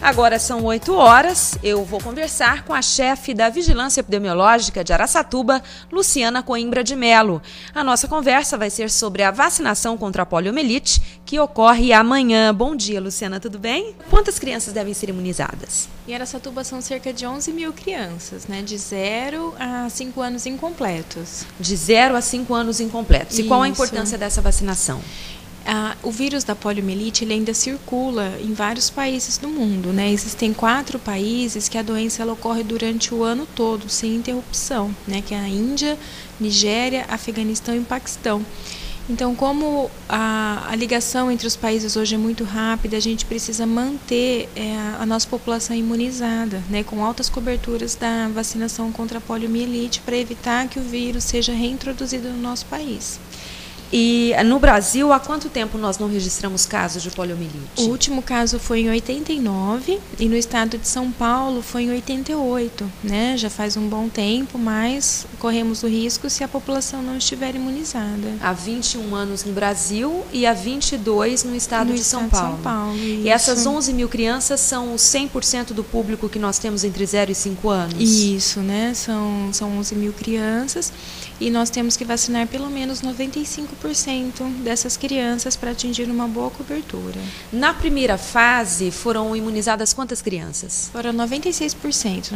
Agora são 8 horas, eu vou conversar com a chefe da Vigilância Epidemiológica de Araçatuba, Luciana Coimbra de Melo. A nossa conversa vai ser sobre a vacinação contra a poliomielite, que ocorre amanhã. Bom dia, Luciana, tudo bem? Quantas crianças devem ser imunizadas? Em Araçatuba são cerca de 11 mil crianças, né, de 0 a 5 anos incompletos. De 0 a 5 anos incompletos. E qual a importância dessa vacinação? O vírus da poliomielite ele ainda circula em vários países do mundo, né? Existem 4 países que a doença ela ocorre durante o ano todo, sem interrupção, né? Que é a Índia, Nigéria, Afeganistão e Paquistão. Então, como a ligação entre os países hoje é muito rápida, a gente precisa manter a nossa população imunizada, né? Com altas coberturas da vacinação contra a poliomielite para evitar que o vírus seja reintroduzido no nosso país. E no Brasil, há quanto tempo nós não registramos casos de poliomielite? O último caso foi em 89 e no estado de São Paulo foi em 88, né? Já faz um bom tempo, mas corremos o risco se a população não estiver imunizada. Há 21 anos no Brasil e há 22 no estado de São Paulo. E essas 11 mil crianças são o 100% do público que nós temos entre 0 e 5 anos? Isso, né? São 11 mil crianças e nós temos que vacinar pelo menos 95% dessas crianças para atingir uma boa cobertura. Na primeira fase, foram imunizadas quantas crianças? Foram 96%,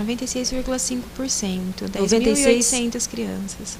96,5%, 10.800 crianças.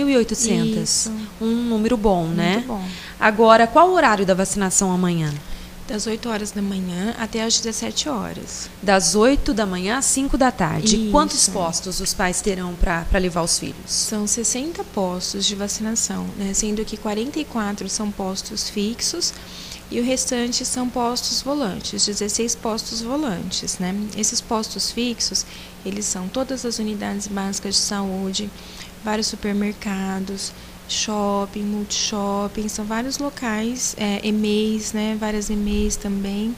10.800. Um número bom, né? Muito bom. Agora, qual o horário da vacinação amanhã? Das 8 horas da manhã até as 17 horas. Das 8 da manhã às 5 da tarde. Isso. Quantos postos os pais terão para levar os filhos? São 60 postos de vacinação, né? Sendo que 44 são postos fixos e o restante são postos volantes, 16 postos volantes, né? Esses postos fixos, eles são todas as unidades básicas de saúde, vários supermercados, shopping, multishopping, são vários locais, EMEIs, né, várias EMEIs também.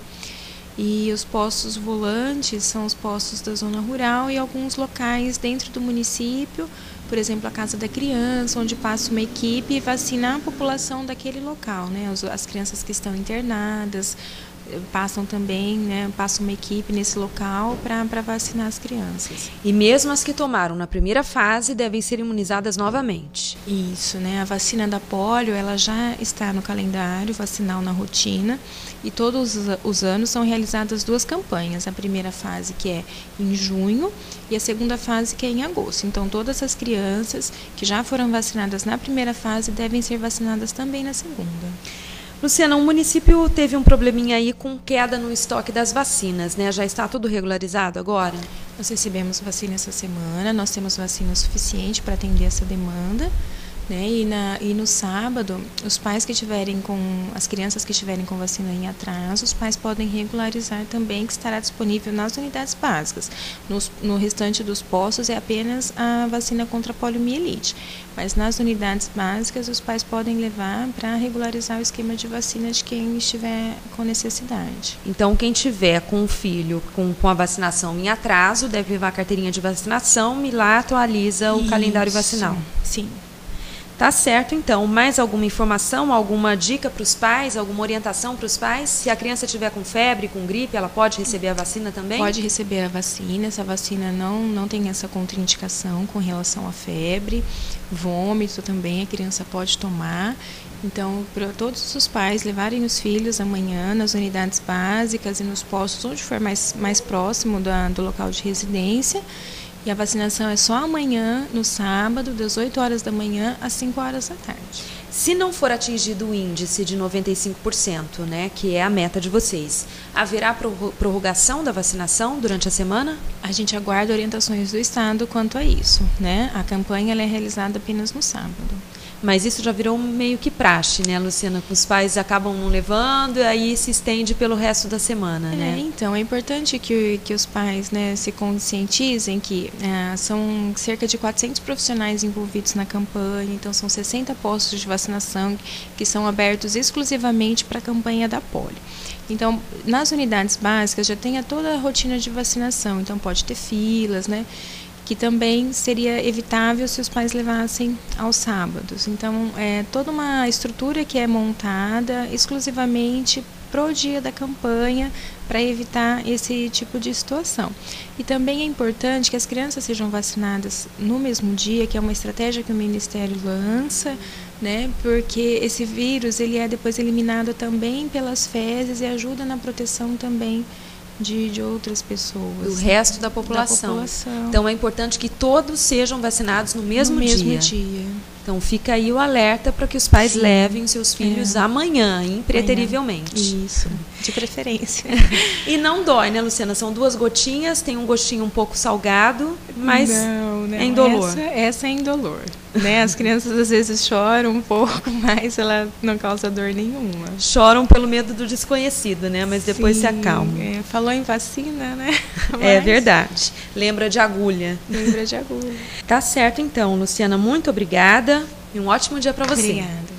E os postos volantes são os postos da zona rural e alguns locais dentro do município, por exemplo, a Casa da Criança, onde passa uma equipe e vacina a população daquele local, né, as crianças que estão internadas, passam também, né, passa uma equipe nesse local para vacinar as crianças. E mesmo as que tomaram na primeira fase devem ser imunizadas novamente? Isso, né? A vacina da polio, ela já está no calendário vacinal na rotina e todos os anos são realizadas 2 campanhas. A primeira fase que é em junho e a segunda fase que é em agosto. Então todas as crianças que já foram vacinadas na primeira fase devem ser vacinadas também na segunda. Luciana, o município teve um probleminha aí com queda no estoque das vacinas, né? Já está tudo regularizado agora? Nós recebemos vacina essa semana, nós temos vacina suficiente para atender essa demanda, né? E no sábado, os pais que tiverem as crianças que estiverem com vacina em atraso, os pais podem regularizar também, que estará disponível nas unidades básicas. No restante dos postos é apenas a vacina contra a poliomielite. Mas nas unidades básicas, os pais podem levar para regularizar o esquema de vacina de quem estiver com necessidade. Então, quem tiver com o filho com a vacinação em atraso, deve levar a carteirinha de vacinação e lá atualiza o calendário vacinal. Sim. Tá certo, então. Mais alguma informação, alguma dica para os pais, alguma orientação para os pais? Se a criança estiver com febre, com gripe, ela pode receber a vacina também? Pode receber a vacina. Essa vacina não tem essa contraindicação com relação à febre. Vômito também a criança pode tomar. Então, para todos os pais levarem os filhos amanhã nas unidades básicas e nos postos onde for mais próximo do local de residência. E a vacinação é só amanhã, no sábado, das 8 horas da manhã às 5 horas da tarde. Se não for atingido o índice de 95%, né, que é a meta de vocês, haverá prorrogação da vacinação durante a semana? A gente aguarda orientações do Estado quanto a isso, né? A campanha ela é realizada apenas no sábado. Mas isso já virou meio que praxe, né, Luciana? Que os pais acabam não levando e aí se estende pelo resto da semana, né? Então, é importante que os pais, né, se conscientizem que são cerca de 400 profissionais envolvidos na campanha, então são 60 postos de vacinação que são abertos exclusivamente para a campanha da polio. Então, nas unidades básicas já tem toda a rotina de vacinação, então pode ter filas, né? Que também seria evitável se os pais levassem aos sábados. Então, é toda uma estrutura que é montada exclusivamente pro dia da campanha, para evitar esse tipo de situação. E também é importante que as crianças sejam vacinadas no mesmo dia, que é uma estratégia que o Ministério lança, né? Porque esse vírus ele é depois eliminado também pelas fezes e ajuda na proteção também de outras pessoas. Do resto da população. Então é importante que todos sejam vacinados no mesmo dia. Então fica aí o alerta para que os pais levem seus filhos amanhã, impreterivelmente. Isso, de preferência. E não dói, né, Luciana? São 2 gotinhas, tem um gostinho um pouco salgado, mas não, é indolor. Essa é indolor. Né? As crianças às vezes choram um pouco, mas ela não causa dor nenhuma. Choram pelo medo do desconhecido, né? Mas depois se acalmam. Falou em vacina, né? É verdade. Lembra de agulha. Lembra de agulha. Tá certo então, Luciana. Muito obrigada e um ótimo dia para você. Obrigada.